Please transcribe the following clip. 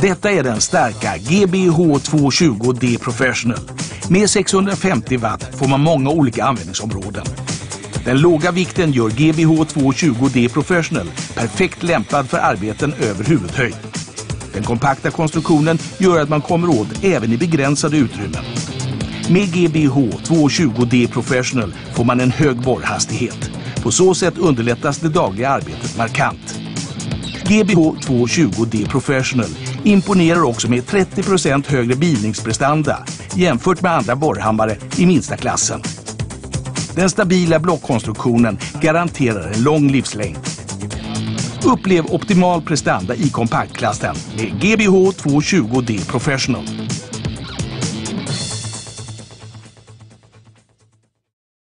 Detta är den starka GBH 220D Professional. Med 650 watt får man många olika användningsområden. Den låga vikten gör GBH 220D Professional perfekt lämpad för arbeten över huvudhöjd. Den kompakta konstruktionen gör att man kommer åt även i begränsade utrymmen. Med GBH 220D Professional får man en hög borrhastighet. På så sätt underlättas det dagliga arbetet markant. GBH 220D Professional imponerar också med 30% högre bilningsprestanda jämfört med andra borrhammare i minsta klassen. Den stabila blockkonstruktionen garanterar en lång livslängd. Upplev optimal prestanda i kompaktklassen med GBH 220D Professional.